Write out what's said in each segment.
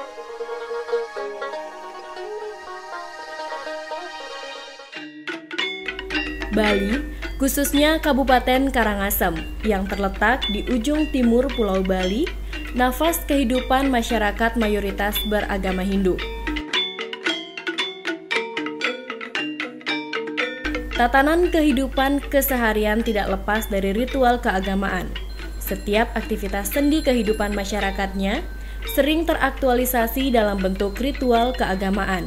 Bali, khususnya Kabupaten Karangasem, yang terletak di ujung timur Pulau Bali, nafas kehidupan masyarakat mayoritas beragama Hindu. Tatanan kehidupan keseharian tidak lepas dari ritual keagamaan. Setiap aktivitas sendi kehidupan masyarakatnya sering teraktualisasi dalam bentuk ritual keagamaan.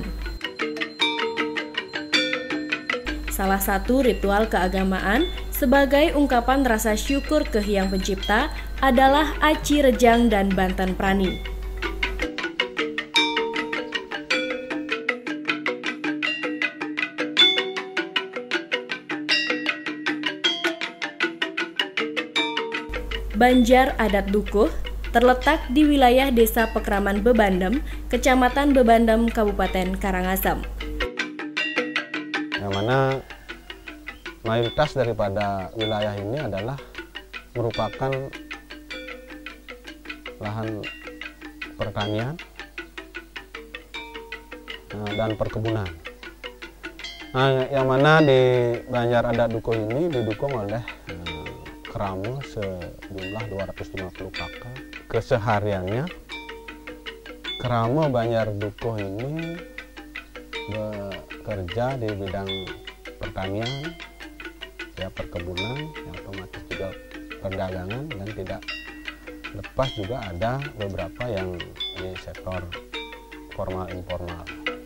Salah satu ritual keagamaan sebagai ungkapan rasa syukur ke Hyang Pencipta adalah Aci Rejang dan Banten Prani. Banjar adat Dukuh terletak di wilayah Desa Pekraman Bebandem, Kecamatan Bebandem, Kabupaten Karangasem. Yang mana mayoritas daripada wilayah ini adalah merupakan lahan pertanian dan perkebunan. Yang mana di Banjar adat Dukuh ini didukung oleh kerama sejumlah 250 kakak. Kesehariannya kerama Banjar Dukuh ini bekerja di bidang pertanian, ya perkebunan, yang otomatis juga perdagangan, dan tidak lepas juga ada beberapa yang di sektor formal informal.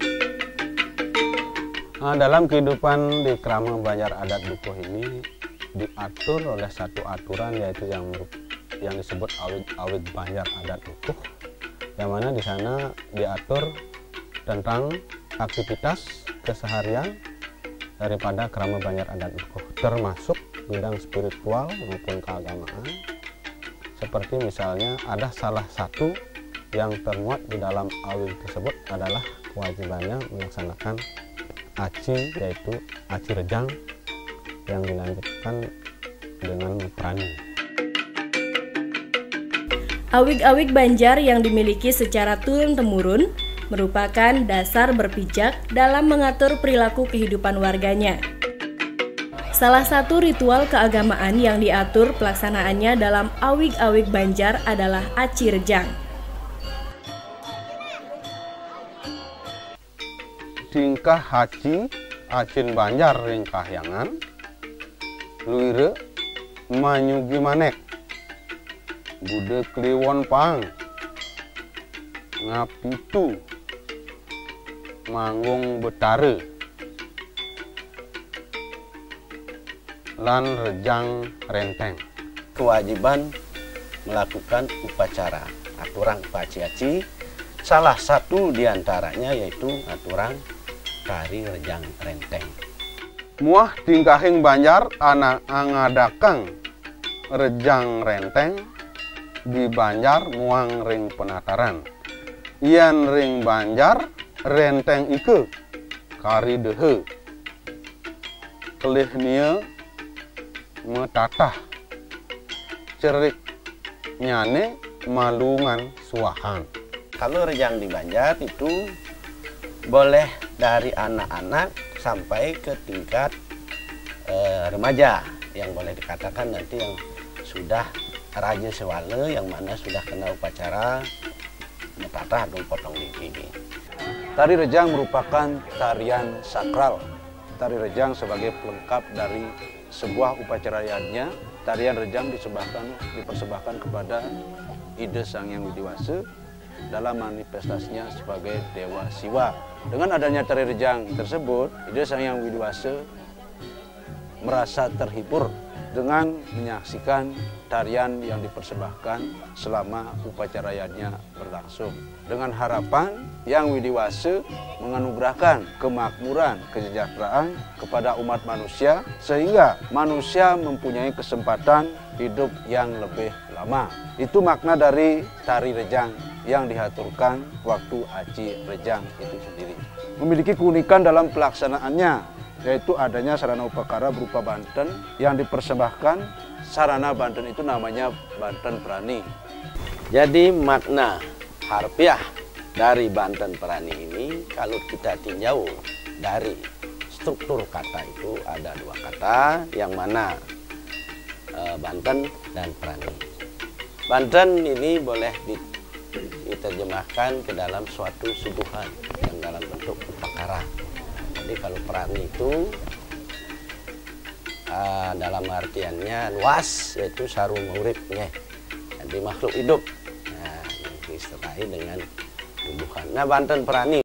Dalam kehidupan di kerama Banjar adat Dukuh ini diatur oleh satu aturan, yaitu yang disebut awit Banjar adat Dukuh, yang mana di sana diatur tentang aktivitas keseharian daripada kerama Banjar adat Dukuh, termasuk bidang spiritual maupun keagamaan. Seperti misalnya ada salah satu yang termuat di dalam awit tersebut adalah kewajibannya melaksanakan aci, yaitu aci rejang, yang dilanjutkan dengan prani. Awig-awig Banjar yang dimiliki secara turun-temurun merupakan dasar berpijak dalam mengatur perilaku kehidupan warganya. Salah satu ritual keagamaan yang diatur pelaksanaannya dalam awig-awig Banjar adalah Aci Rejang. Tingkah haci acin Banjar ring kahyangan, luire manyugi manek, bude kliwon pang, ngapitu manggung betare, lan rejang renteng. Kewajiban melakukan upacara aturan paci-aci, salah satu diantaranya yaitu aturan tari rejang renteng. Muah tingkahing Banjar anak angadakang rejang renteng di Banjar muang ring penataran. Ian ring Banjar renteng ike kari dehe kelih nia metatah cerik nyane malungan suahan. Kalau rejang di Banjar itu boleh dari anak-anak sampai ke tingkat remaja, yang boleh dikatakan nanti yang sudah raja sewale, yang mana sudah kena upacara metatah atau potong gigi. Tari rejang merupakan tarian sakral. Tari rejang sebagai pelengkap dari sebuah upacara adatnya. Tarian rejang dipersembahkan kepada Ide Sang Hyang Widiwasa dalam manifestasinya sebagai Dewa Siwa. Dengan adanya tari rejang tersebut, Ide Sang Hyang Widiwasa merasa terhibur dengan menyaksikan tarian yang dipersembahkan selama upacara adatnya berlangsung. Dengan harapan Hyang Widiwasa menganugerahkan kemakmuran, kesejahteraan kepada umat manusia, sehingga manusia mempunyai kesempatan hidup yang lebih lama. Itu makna dari tari rejang yang dihaturkan waktu Aci Rejang itu sendiri. Memiliki keunikan dalam pelaksanaannya, yaitu adanya sarana upakara berupa Banten yang dipersembahkan. Sarana Banten itu namanya Banten Prani. Jadi makna harfiah dari Banten Perani ini, kalau kita tinjau dari struktur kata itu ada dua kata, yang mana Banten dan Perani. Banten ini boleh diterjemahkan ke dalam suatu suduhan yang dalam bentuk upakara. Jadi kalau Perani itu dalam artiannya luas, yaitu sarung urip, jadi makhluk hidup. Nah, yang disertai dengan tumbuhan. Nah, Banten Perani